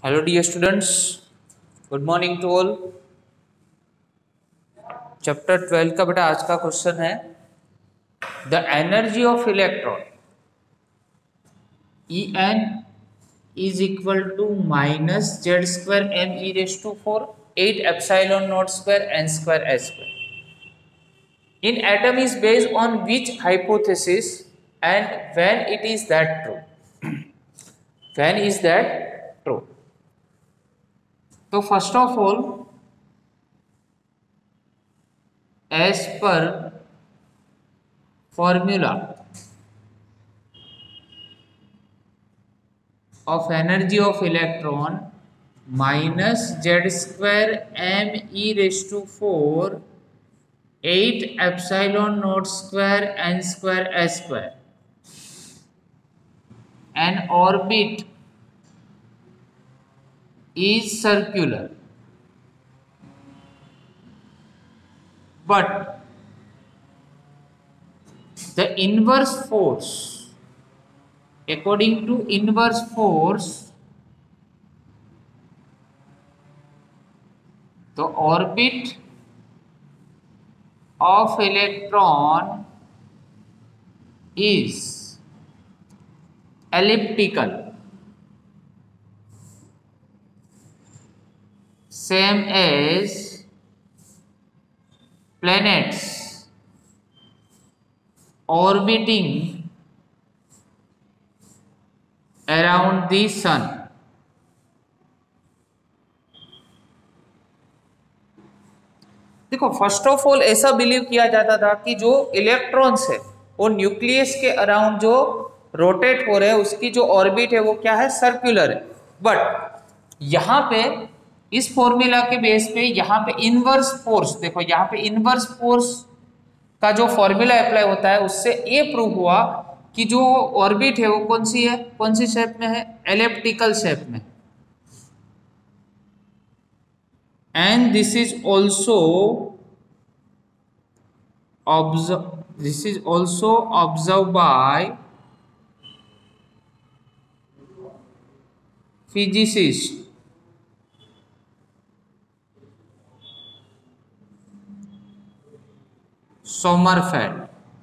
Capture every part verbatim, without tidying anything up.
Hello dear students, good morning to all. Chapter twelve का बेटा आज का क्वेश्चन है the energy of electron E N is equal to minus Z square M E raise to four eight epsilon not square N square S square in atom is based on which hypothesis and when it is that true when is that true तो first of all as per formula of energy of electron minus z square m e raised to four eight epsilon naught square n square s square an orbit is circular but the inverse force according to inverse force the orbit of electron is elliptical same as planets orbiting around the sun. देखो first of all ऐसा believe किया जाता था कि जो electrons है वो nucleus के अराउंड जो रोटेट हो रहे हैं उसकी जो ऑर्बिट है वो क्या है, सर्कुलर है. बट यहां पे इस फॉर्मूला के बेस पे यहाँ पे इनवर्स फोर्स, देखो यहाँ पे इनवर्स फोर्स का जो फॉर्मूला अप्लाई होता है उससे ये प्रूव हुआ कि जो ऑर्बिट है वो कौन सी है, कौन सी शेप में है, एलिप्टिकल शेप में. And this is also observe this is also observe by physicist Sommerfeld.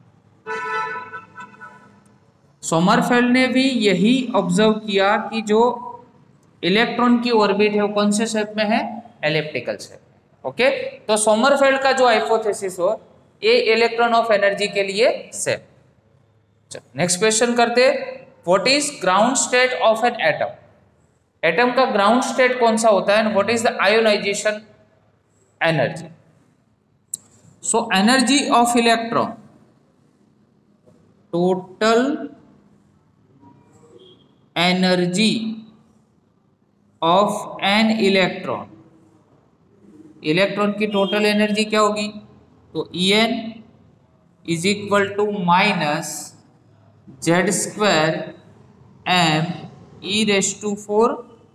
Sommerfeld ने भी यही ऑब्जर्व किया कि जो इलेक्ट्रॉन की ऑर्बिट है वो कौन से शेप में है, एलिप्टिकल शेप में. ओके, तो सोमरफेल्ड का जो हाइपोथेसिस हो ये इलेक्ट्रॉन ऑफ एनर्जी के लिए सेम. नेक्स्ट क्वेश्चन करते, what is ground state of an atom. Atom का ग्राउंड स्टेट कौन सा होता है and what is the ionization energy. So energy of electron, total energy of an electron, electron की total energy क्या होगी, तो E N is equal to minus Z square M E raise to four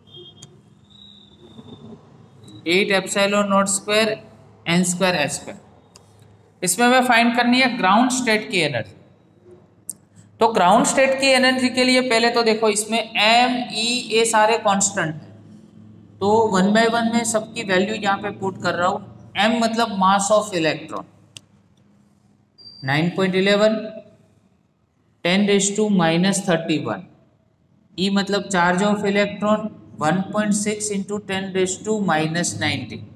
eight epsilon not square N square S square. इसमें हमें find करनी है ground state की energy. तो ग्राउंड स्टेट की एनर्जी के लिए पहले तो देखो इसमें एम ई ये सारे कांस्टेंट हैं, तो वन बाय वन में सबकी वैल्यू यहाँ पे पुट कर रहा हूँ. एम मतलब mass of electron nine point eleven ten raise to minus thirty one. E मतलब charge of electron one point six into ten raise to minus ninety.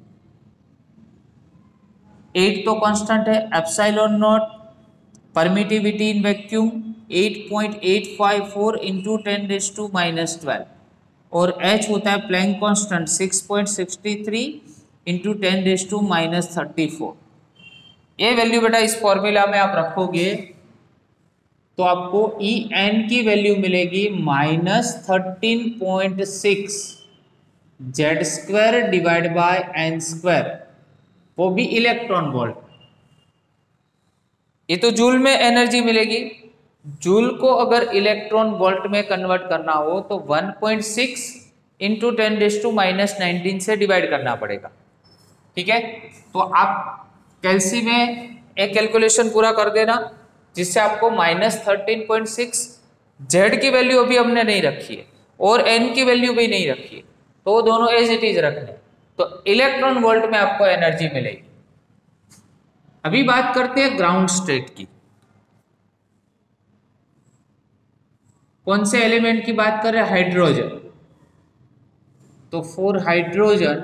Eight तो कांस्टेंट है. Epsilon naught permittivity in vacuum eight point eight five four into ten raise to minus twelve और H होता है Planck constant six point six three into ten raise to minus thirty four. ये value बेटा इस formula में आप रखोगे तो आपको ई एन की वैल्यू मिलेगी minus thirteen point six Z square divide by N square, वो भी इलेक्ट्रॉन वोल्ट. ये तो जूल में एनर्जी मिलेगी. जूल को अगर इलेक्ट्रॉन वोल्ट में कन्वर्ट करना हो तो one point six into ten raise to minus nineteen से डिवाइड करना पड़ेगा. ठीक है, तो आप कैलसी में एक कैलकुलेशन पूरा कर देना जिससे आपको minus thirteen point six Z की वैल्यू अभी हमने नहीं रखी है, और n की वैल्यू भी नहीं रखी है, तो दोनों एज इट इज रखने, तो इलेक्ट्रॉन वोल्ट में आपको एनर्जी मिलेगी। अभी बात करते हैं ग्राउंड स्टेट की। कौन से एलिमेंट की बात कर रहे हैं? हाइड्रोजन। तो फॉर हाइड्रोजन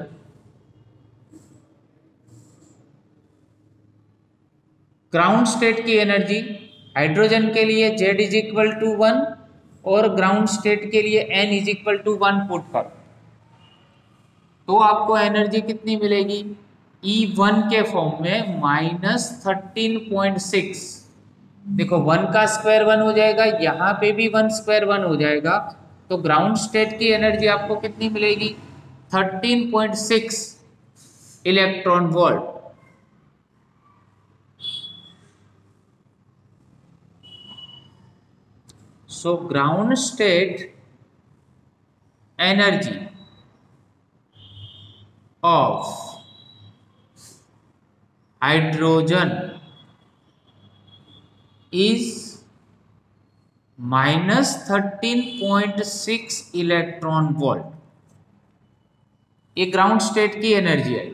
ग्राउंड स्टेट की एनर्जी, हाइड्रोजन के लिए Z is equal to one और ग्राउंड स्टेट के लिए N is equal to one put कर, तो आपको एनर्जी कितनी मिलेगी? ई वन के फॉर्म में माइनस थर्टीन पॉइंट सिक्स। देखो वन का स्क्वायर वन हो जाएगा, यहाँ पे भी वन स्क्वायर वन हो जाएगा, तो ग्राउंड स्टेट की एनर्जी आपको कितनी मिलेगी? Thirteen point six electron volt. So ground state energy of hydrogen is minus thirteen point six electron volt. ये ग्राउंड स्टेट की एनर्जी है।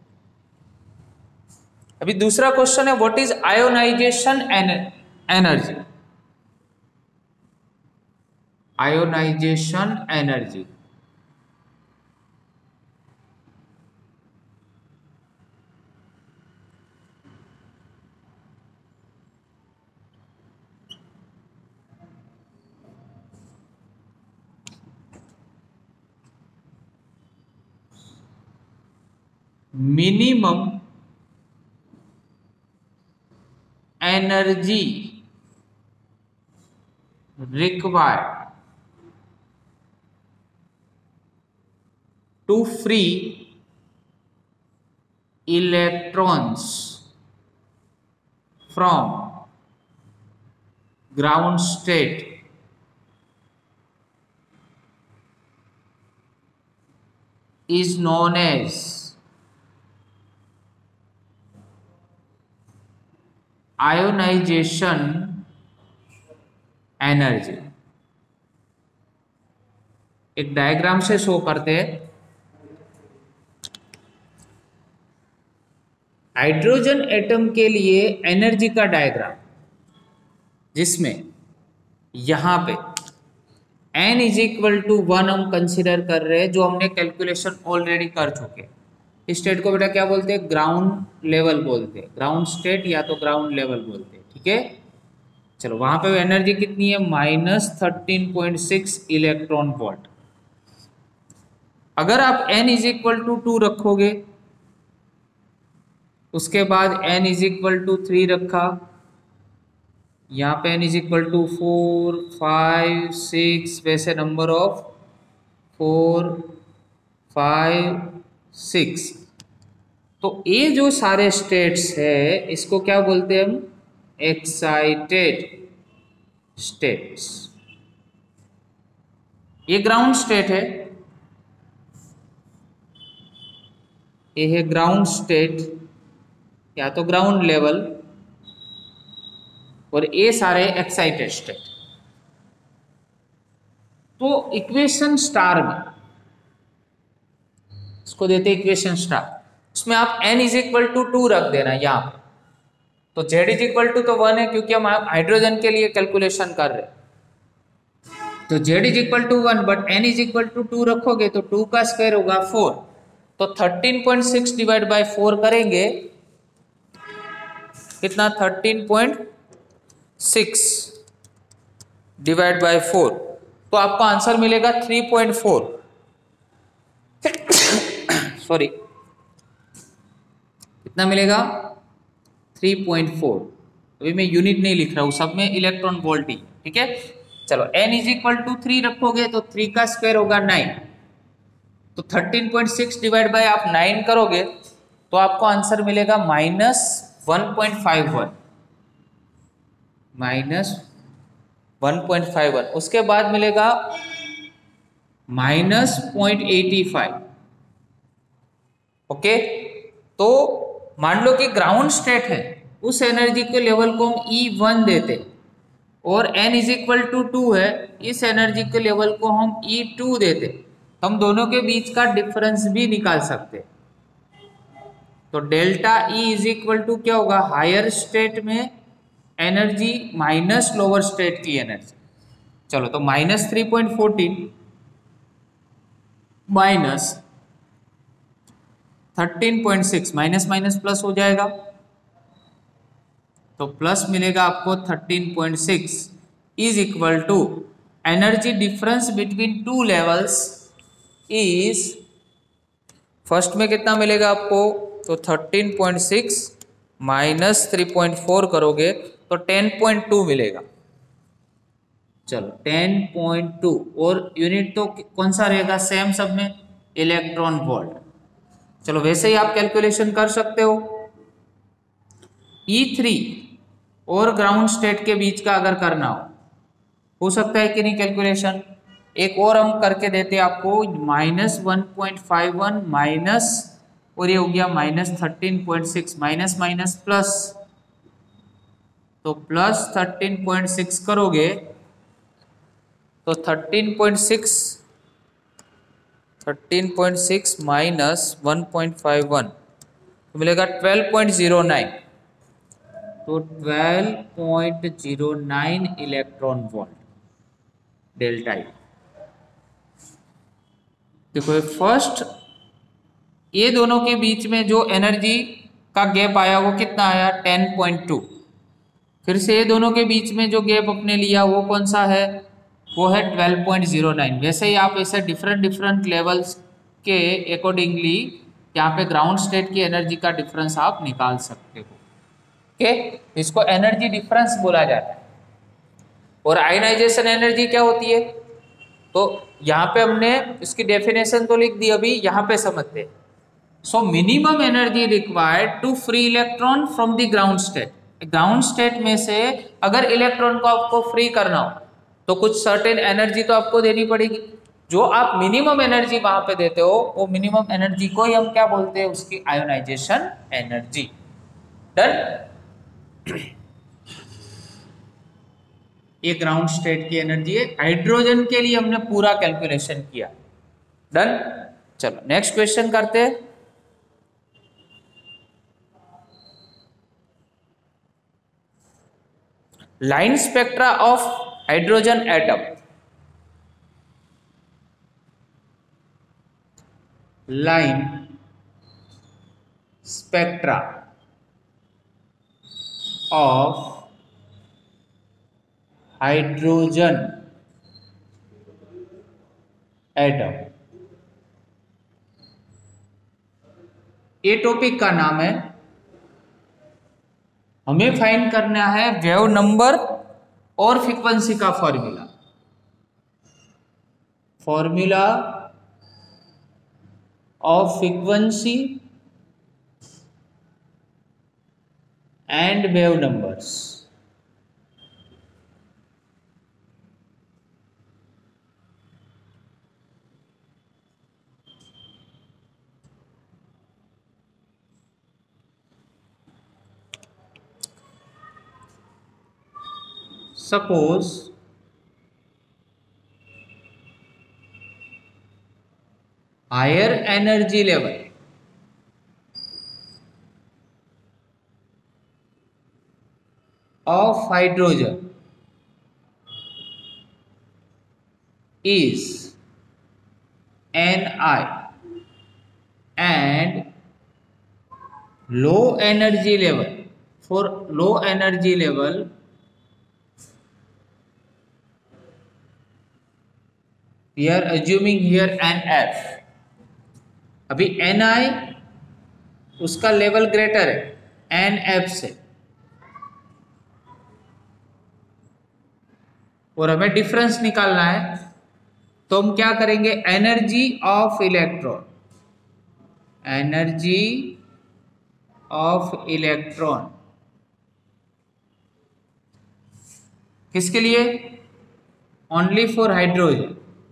अभी दूसरा क्वेश्चन है, what is ionization energy? Ionization energy minimum energy required to free electrons from ground state is known as ionization energy। एक diagram से show करते हैं। हाइड्रोजन एटम के लिए एनर्जी का डायग्राम, जिसमें यहां पे n is equal to one हम कंसिडर कर रहे हैं, जो हमने कैलकुलेशन ऑलरेडी कर चुके। इस स्टेट को बेटा क्या बोलते हैं? ग्राउंड लेवल बोलते हैं, ग्राउंड स्टेट या तो ग्राउंड लेवल बोलते हैं, ठीक है। चलो वहां पे एनर्जी कितनी है? Minus thirteen point six electron volt. अगर आप n is equal to two रखोगे, उसके बाद n is equal to three रखा, यहाँ पे n is equal to four five six, वैसे number of four five six, तो ये जो सारे स्टेट्स है इसको क्या बोलते हैं हम? Excited states. ये ग्राउंड स्टेट है, ये है ग्राउंड स्टेट या तो ग्राउंड लेवल, और ये सारे एक्साइटेड स्टेट। तो इक्वेशन स्टार में इसको देते इक्वेशन स्टार, उसमें आप n is equal to two रख देना यहाँ पे, तो z इज इक्वल टू तो वन है क्योंकि हम हाइड्रोजन के लिए कैलकुलेशन कर रहे हैं, तो z is equal to one, but n is equal to two रखोगे तो टू का स्क्वायर होगा फोर, तो thirteen point six divide by four करेंगे कितना? Thirteen point six divide by four, तो आपको आंसर मिलेगा थ्री पॉइंट फोर। सॉरी, कितना मिलेगा? Three point four. अभी मैं यूनिट नहीं लिख रहा हूं, सब में इलेक्ट्रॉन वोल्ट ही, ठीक है। चलो n is equal to three रखोगे तो थ्री का स्क्वायर होगा नाइन, तो thirteen point six divide by आप नाइन करोगे तो आपको आंसर मिलेगा minus one point five one, minus one point five one. उसके बाद मिलेगा minus point eighty five. Okay, तो मान लो कि ग्राउंड स्टेट है, उस एनर्जी के लेवल को हम ई वन देते, और n is equal to two है, इस एनर्जी के लेवल को हम ई टू देते तो हम दोनों के बीच का डिफरेंस भी निकाल सकते। तो delta E is equal to क्या होगा, हायर स्टेट में एनर्जी माइनस लोअर स्टेट की एनर्जी। चलो तो minus three point fourteen minus thirteen point six, minus minus plus हो जाएगा तो प्लस मिलेगा आपको thirteen point six is equal to energy difference between two levels is, first में कितना मिलेगा आपको, तो thirteen point six minus three point four करोगे तो टेन पॉइंट टू मिलेगा। चलो टेन पॉइंट टू, और यूनिट तो कौन सा रहेगा, सेम सब में, इलेक्ट्रॉन वोल्ट। चलो वैसे ही आप कैलकुलेशन कर सकते हो। ई थ्री और ग्राउंड स्टेट के बीच का अगर करना हो हो सकता है कि नहीं कैलकुलेशन, एक और हम करके देते आपको, minus one point five one minus, और ये हो गया minus thirteen point six, minus minus plus, तो प्लस थर्टीन पॉइंट सिक्स करोगे तो thirteen point six thirteen point six minus one point five one तो मिलेगा ट्वेल्व पॉइंट जीरो नाइन, तो twelve point zero nine electron volt delta E. देखो first ये दोनों के बीच में जो एनर्जी का गैप आया वो कितना आया, टेन पॉइंट टू। फिर से ये दोनों के बीच में जो गैप अपने लिया वो कौन सा है, वो है ट्वेल्व पॉइंट जीरो नाइन। वैसे ही आप ऐसे डिफरेंट डिफरेंट लेवल्स के अकॉर्डिंगली यहाँ पे ग्राउंड स्टेट की एनर्जी का डिफरेंस आप निकाल सकते हो। ओके, इसको एनर्जी डिफरेंस बोला जाता है। और आयनाइजेशन एनर्जी क्या होती है, तो यहाँ पे हमने इसकी डेफिनेशन तो लिख दी, अभी यहाँ पे समझते हैं। So minimum energy required to free electron from the ground state. Ground state में से अगर इलेक्ट्रॉन को आपको फ्री करना हो तो कुछ सर्टेन एनर्जी तो आपको देनी पड़ेगी। जो आप मिनिमम एनर्जी वहां पे देते हो वो मिनिमम एनर्जी को ही हम क्या बोलते हैं, उसकी आयोनाइजेशन एनर्जी। डन। ये ग्राउंड स्टेट की एनर्जी है। हाइड्रोजन के लिए हमने पूरा कैलकुलेशन किया। डन। चलो नेक्स्ट क्वेश्चन करते हैं। Line spectra of hydrogen atom. Line spectra of hydrogen atom, ये टॉपिक का नाम है। हमें फाइंड करना है वेव नंबर और फ्रीक्वेंसी का formula. Formula of frequency and wave numbers. Suppose higher energy level of hydrogen is Ni and low energy level, for low energy level we are assuming here N F। अभी Ni उसका level greater है N F से, और हमें difference निकालना है। तो हम क्या करेंगे, energy of electron, energy of electron किसके लिए, ओनली फॉर हाइड्रोजन।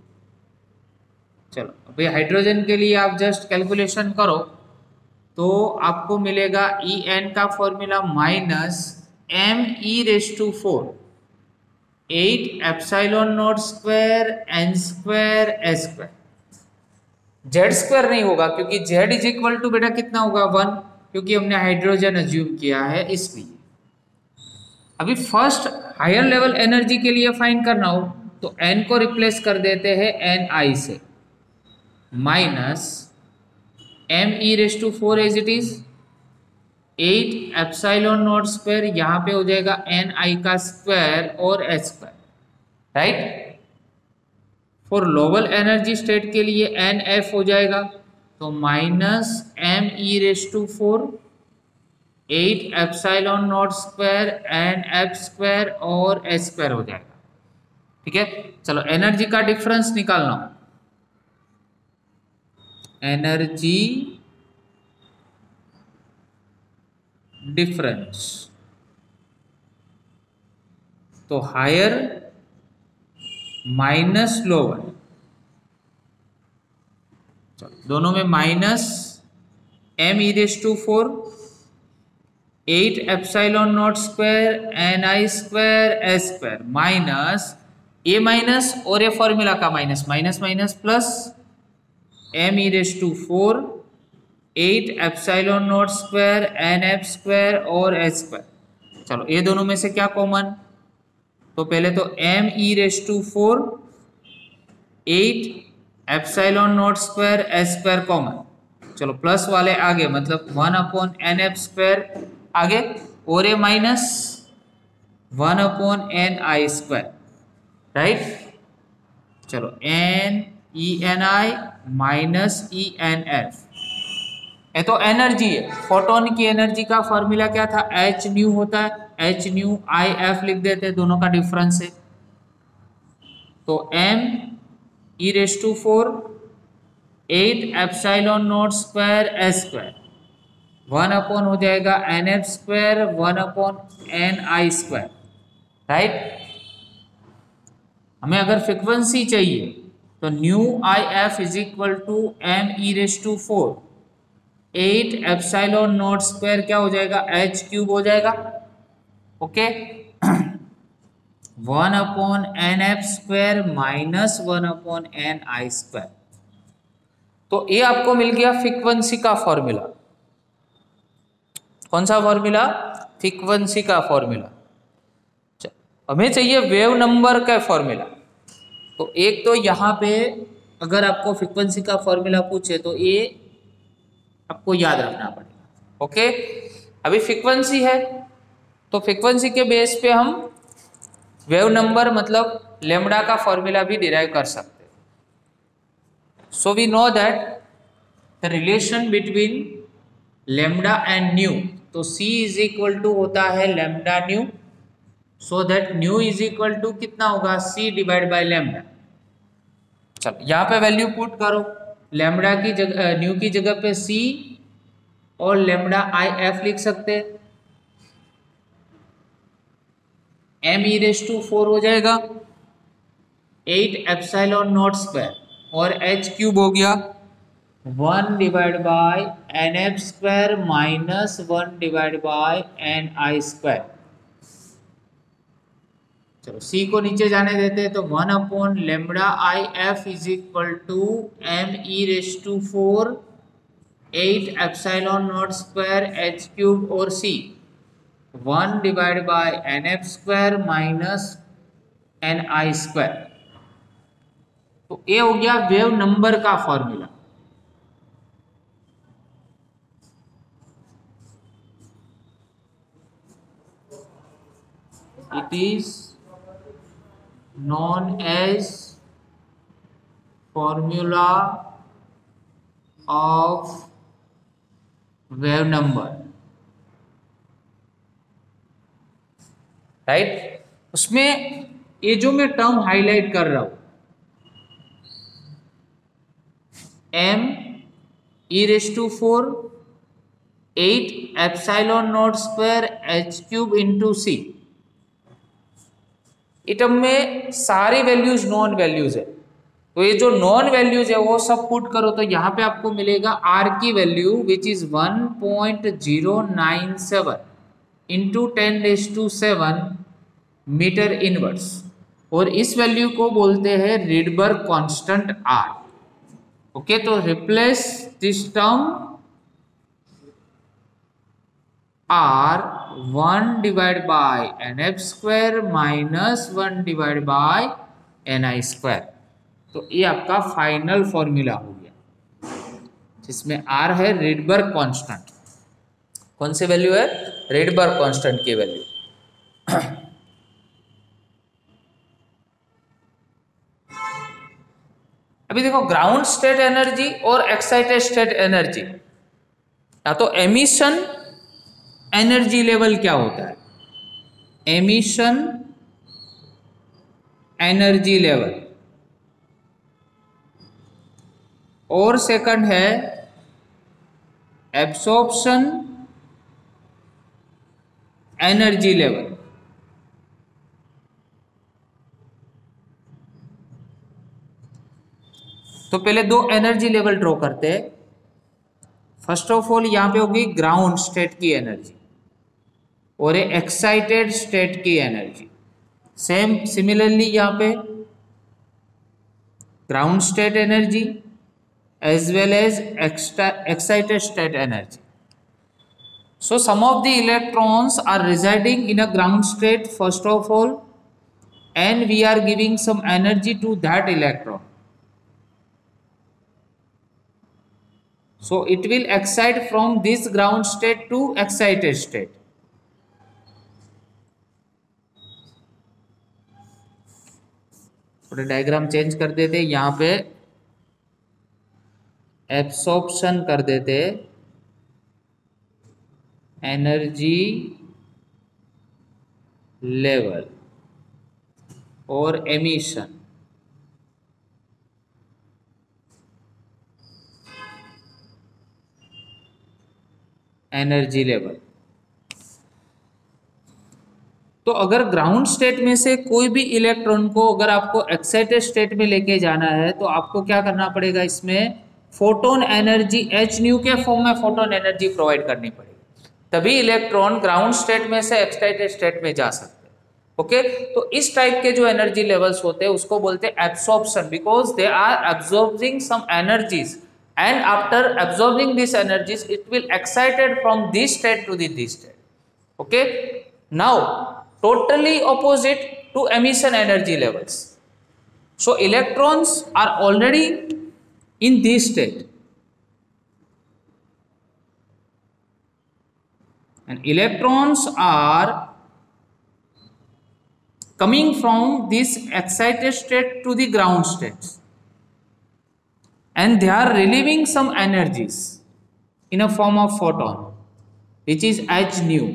चलो अभी हाइड्रोजन के लिए आप जस्ट कैलकुलेशन करो तो आपको मिलेगा ई एन का formula minus M E raise to four eight epsilon not square N square S square. Z square नहीं होगा क्योंकि जेड इज इक्वल टू बेटा कितना होगा वन, क्योंकि हमने हाइड्रोजन अज्यूम किया है इसलिए। अभी फर्स्ट हायर लेवल एनर्जी के लिए फाइंड करना हो तो एन को रिप्लेस कर देते हैं एन आई से, minus M E raise to four as it is eight epsilon not square, यहाँ पे हो जाएगा एन आई का स्क्वायर और H square, right. For lower energy state के लिए एन एफ हो जाएगा तो minus M E raise to four eight epsilon not square N F square और एच स्क्वायर हो जाएगा, ठीक है। चलो एनर्जी का डिफरेंस निकालना, एनर्जी डिफरेंस, तो हायर माइनस लोअर, चलो दोनों में minus M E raise to four eight epsilon not square N I square S square minus A minus और ये फॉर्मूला का minus minus minus plus M E raise to four eight epsilon not square N F square और H square. चलो ये दोनों में से क्या कॉमन, तो पहले तो M E raise to four eight epsilon not square H square common, चलो प्लस वाले आगे मतलब one upon N F square आगे और ये minus one upon N I square, right. चलो N E N I minus E N F, ये तो एनर्जी है। फोटोन की एनर्जी का फॉर्मूला क्या था, एच न्यू होता है, एच न्यू आई एफ लिख देते हैं, दोनों का डिफरेंस है। तो M E raise to four eight epsilon not square S square one upon हो जाएगा N F square one upon N I square, right. हमें अगर फ्रिक्वेंसी चाहिए तो nu I F is equal to M E raise to four eight epsilon not square क्या हो जाएगा, H cube हो जाएगा, okay. One upon N F square minus one upon N I square, तो ये आपको मिल गया फ्रीक्वेंसी का फॉर्मूला। कौन सा फॉर्मूला, फ्रीक्वेंसी का फॉर्मूला। हमें चाहिए वेव नंबर का फॉर्मूला, तो एक तो यहाँ पे अगर आपको फ्रीक्वेंसी का फॉर्मूला पूछे तो ये आपको याद रखना पड़ेगा, ओके। अभी फ्रीक्वेंसी है तो फ्रीक्वेंसी के बेस पे हम वेव नंबर मतलब लेमडा का फॉर्मूला भी डिराइव कर सकते हैं। So we know that the relation between lambda and nu, तो C इज इक्वल टू होता है lambda nu, so that nu is equal to कितना होगा, C डिवाइड बाय लेमडा। चलो यहाँ पे वैल्यू पुट करो, लेमडा की जगह न्यू की जगह पे C और लेमडा आई एफ लिख सकते हैं, M E raise to four हो जाएगा एट एप्सिलॉन नॉट स्क्वायर और एच क्यूब हो गया one divide by N F square minus one divide by N I square. चलो C को नीचे जाने देते हैं तो one upon lambda I F is equal to M E raise to four eight epsilon not square H cube और C one divide by N F square minus N I square. तो ये हो गया वेव नंबर का formula. It is known as formula of wave number, right. उसमें ये जो मैं टर्म हाईलाइट कर रहा हूं M E raise to four eight epsilon not square H cube into C, इटम में सारी वैल्यूज नॉन वैल्यूज है, तो ये जो नॉन वैल्यूज है वो सब पुट करो तो यहाँ पे आपको मिलेगा आर की value which is one point zero nine seven into ten raise to seven metre inverse, और इस वैल्यू को बोलते हैं रिडबर्ग कांस्टेंट आर। ओके, तो replace this term R one divide by N F square minus one divide by N I square. तो ये आपका final formula हो गया, जिसमें आर है रिडबर्ग कांस्टेंट। कौन सी वैल्यू है? रिडबर्ग कांस्टेंट की वैल्यू। अभी देखो, ग्राउंड स्टेट एनर्जी और एक्साइटेड स्टेट एनर्जी, या तो एमिशन एनर्जी लेवल क्या होता है? एमिशन एनर्जी लेवल, और सेकंड है एब्सॉर्प्शन एनर्जी लेवल। तो पहले दो एनर्जी लेवल ड्रॉ करते हैं। फर्स्ट ऑफ ऑल यहां पे होगी ग्राउंड स्टेट की एनर्जी और ये एक्साइटेड स्टेट की एनर्जी। सेम सिमिलरली यहां पे ground state energy as well as excited state energy. So some of the electrons are residing in a ground state first of all, and we are giving some energy to that electron. So it will excite from this ground state to excited state. थोड़ा diagram change कर देते, यहाँ पे absorption कर देते energy level और emission energy level. तो अगर ग्राउंड स्टेट में से कोई भी इलेक्ट्रॉन को अगर आपको एक्साइटेड स्टेट में लेके जाना है तो आपको क्या करना पड़ेगा? इसमें फोटोन एनर्जी एच न्यू के फॉर्म में फोटोन एनर्जी प्रोवाइड करनी पड़ेगी, तभी इलेक्ट्रॉन ग्राउंड स्टेट में से एक्साइटेड स्टेट में जा सकते हैं। ओके, तो इस टाइप के जो एनर्जी लेवल्स होते हैं उसको बोलते हैं absorption, because they are absorbing some energies and after absorbing these energies it will excited from this state to the this state. Okay, now totally opposite to emission energy levels. So electrons are already in this state and electrons are coming from this excited state to the ground states, and they are relieving some energies in a form of photon which is h nu.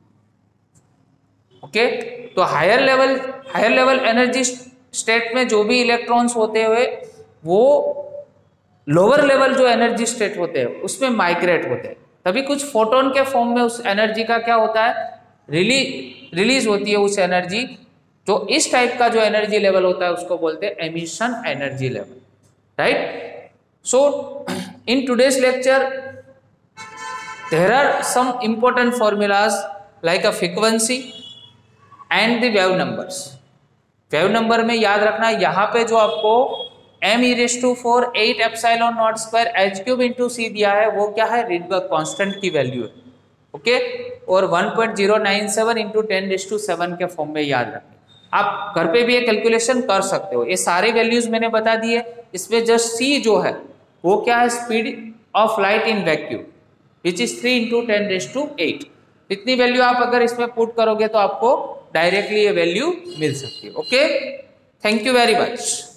Okay, तो higher level higher level energy state में जो भी electrons होते हुए वो lower level जो energy state होते हैं उसमें माइग्रेट होते हैं, तभी कुछ फोटोन के फॉर्म में उस एनर्जी का क्या होता है? रिली रिलीज होती है उस एनर्जी। तो इस टाइप का जो एनर्जी लेवल होता है उसको बोलते हैं emission energy level, right? So in today's lecture there are some important formulas like a frequency and the wave numbers. Wave number में याद रखना, यहाँ पे जो आपको m e raised to four eight epsilon not square h cube into C दिया है वो क्या है? रिडबर्ग कांस्टेंट की वैल्यू है। ओके, और one point zero nine seven into ten raise to seven के फॉर्म में याद रखना। आप घर पे भी ये कैलकुलेशन कर सकते हो, ये सारे वैल्यूज मैंने बता दिए। इसमें जस्ट c जो है वो क्या है? Speed of light in vacuum which is three into ten raise to eight. इतनी वैल्यू आप अगर इसमें पुट करोगे तो आपको डायरेक्टली ये वैल्यू मिल सकती है। Okay, thank you very much.